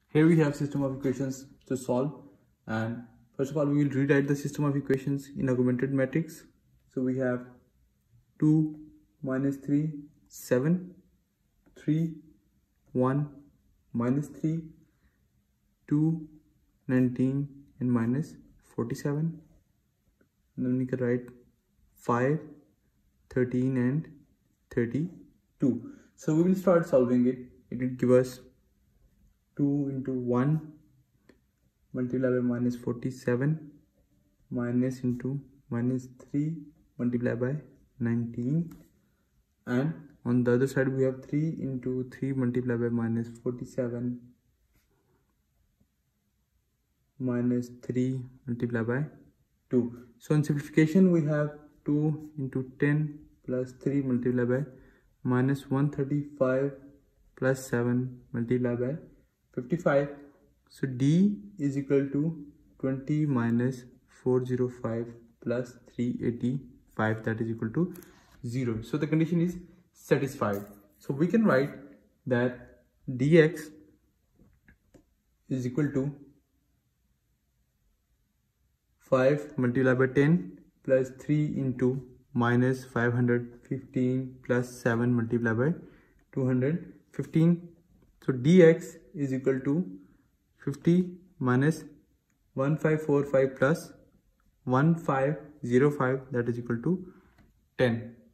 Here we have system of equations to solve, and first of all we will rewrite the system of equations in augmented matrix. So we have 2 minus 3 7, 3 1 minus 3 2 19 and minus 47, and then we can write 5 13 and 32. So we will start solving it. It will give us 2 into 1 multiplied by minus 47 minus into minus 3 multiplied by 19, and on the other side we have 3 into 3 multiplied by minus 47 minus 3 multiplied by 2. So in simplification we have 2 into 10 plus 3 multiplied by minus 135 plus 7 multiplied by 55. So D is equal to 20 minus 405 plus 385, that is equal to 0. So the condition is satisfied. So we can write that dx is equal to 5 multiplied by 10 plus 3 into minus 515 plus 7 multiplied by 215. So dx is equal to 50 minus 1545 plus 1505, that is equal to 10.